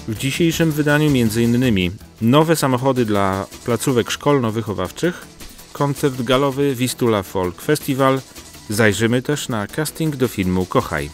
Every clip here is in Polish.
W dzisiejszym wydaniu m.in. nowe samochody dla placówek szkolno-wychowawczych, koncert galowy Vistula Folk Festival, zajrzymy też na casting do filmu Kochaj.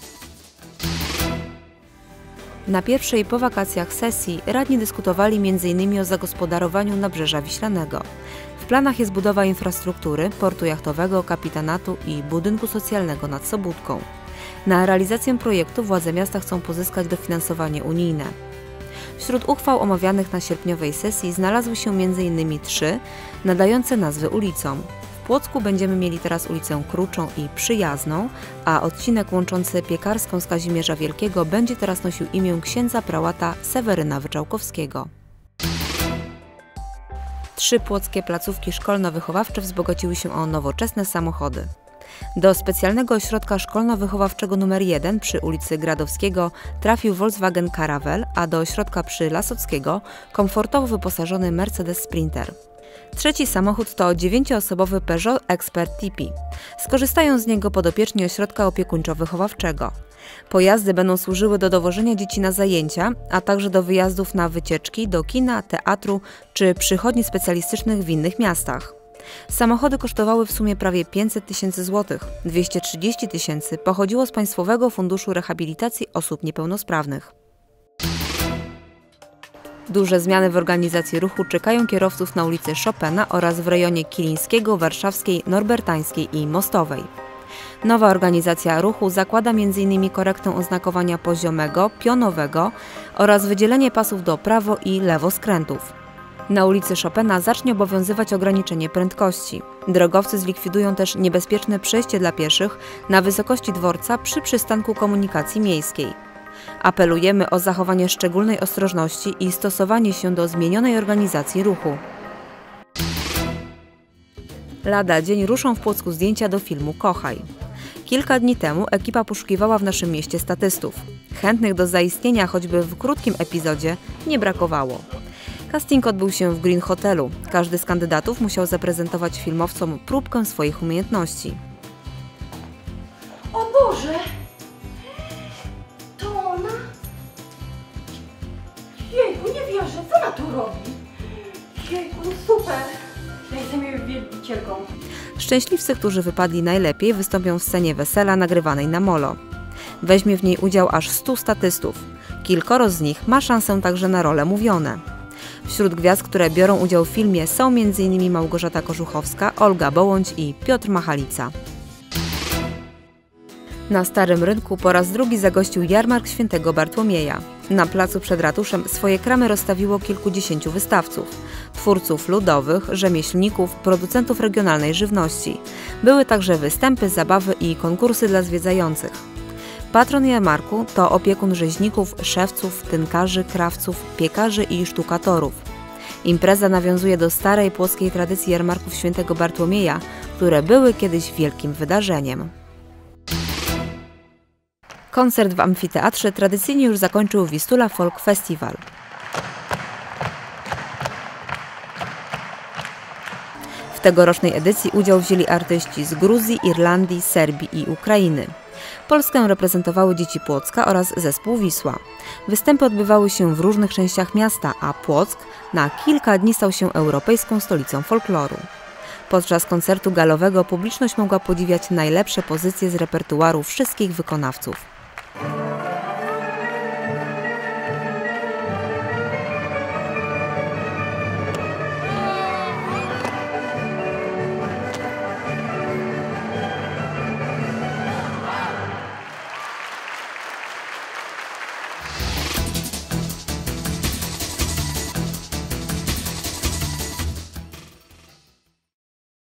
Na pierwszej po wakacjach sesji radni dyskutowali m.in. o zagospodarowaniu Nabrzeża Wiślanego. W planach jest budowa infrastruktury, portu jachtowego, kapitanatu i budynku socjalnego nad Sobótką. Na realizację projektu władze miasta chcą pozyskać dofinansowanie unijne. Wśród uchwał omawianych na sierpniowej sesji znalazły się m.in. 3 nadające nazwy ulicom. W Płocku będziemy mieli teraz ulicę Kruczą i Przyjazną, a odcinek łączący Piekarską z Kazimierza Wielkiego będzie teraz nosił imię księdza prałata Seweryna Wyczałkowskiego. 3 płockie placówki szkolno-wychowawcze wzbogaciły się o nowoczesne samochody. Do specjalnego ośrodka szkolno-wychowawczego nr 1 przy ulicy Gradowskiego trafił Volkswagen Caravelle, a do ośrodka przy Lasockiego komfortowo wyposażony Mercedes Sprinter. Trzeci samochód to 9-osobowy Peugeot Expert Tipi. Skorzystają z niego podopieczni ośrodka opiekuńczo-wychowawczego. Pojazdy będą służyły do dowożenia dzieci na zajęcia, a także do wyjazdów na wycieczki, do kina, teatru czy przychodni specjalistycznych w innych miastach. Samochody kosztowały w sumie prawie 500 000 złotych. 230 000 pochodziło z Państwowego Funduszu Rehabilitacji Osób Niepełnosprawnych. Duże zmiany w organizacji ruchu czekają kierowców na ulicy Chopina oraz w rejonie Kilińskiego, Warszawskiej, Norbertańskiej i Mostowej. Nowa organizacja ruchu zakłada m.in. korektę oznakowania poziomego, pionowego oraz wydzielenie pasów do prawo- i lewoskrętów. Na ulicy Chopina zacznie obowiązywać ograniczenie prędkości. Drogowcy zlikwidują też niebezpieczne przejście dla pieszych na wysokości dworca przy przystanku komunikacji miejskiej. Apelujemy o zachowanie szczególnej ostrożności i stosowanie się do zmienionej organizacji ruchu. Lada dzień ruszą w Płocku zdjęcia do filmu Kochaj. Kilka dni temu ekipa poszukiwała w naszym mieście statystów. Chętnych do zaistnienia choćby w krótkim epizodzie nie brakowało. Casting odbył się w Green Hotelu. Każdy z kandydatów musiał zaprezentować filmowcom próbkę swoich umiejętności. O Boże! To ona? Jejku, nie wierzę, co ona tu robi? Jejku, no super! Ja jestem jej wielbicielką. Szczęśliwcy, którzy wypadli najlepiej, wystąpią w scenie wesela nagrywanej na molo. Weźmie w niej udział aż 100 statystów. Kilkoro z nich ma szansę także na role mówione. Wśród gwiazd, które biorą udział w filmie są m.in. Małgorzata Korzuchowska, Olga Bołądź i Piotr Machalica. Na Starym Rynku po raz drugi zagościł jarmark Świętego Bartłomieja. Na placu przed ratuszem swoje kramy rozstawiło kilkudziesięciu wystawców, twórców ludowych, rzemieślników, producentów regionalnej żywności. Były także występy, zabawy i konkursy dla zwiedzających. Patron jarmarku to opiekun rzeźników, szewców, tynkarzy, krawców, piekarzy i sztukatorów. Impreza nawiązuje do starej płockiej tradycji jarmarków Świętego Bartłomieja, które były kiedyś wielkim wydarzeniem. Koncert w amfiteatrze tradycyjnie już zakończył Vistula Folk Festival. W tegorocznej edycji udział wzięli artyści z Gruzji, Irlandii, Serbii i Ukrainy. Polskę reprezentowały dzieci Płocka oraz zespół Wisła. Występy odbywały się w różnych częściach miasta, a Płock na kilka dni stał się europejską stolicą folkloru. Podczas koncertu galowego publiczność mogła podziwiać najlepsze pozycje z repertuaru wszystkich wykonawców.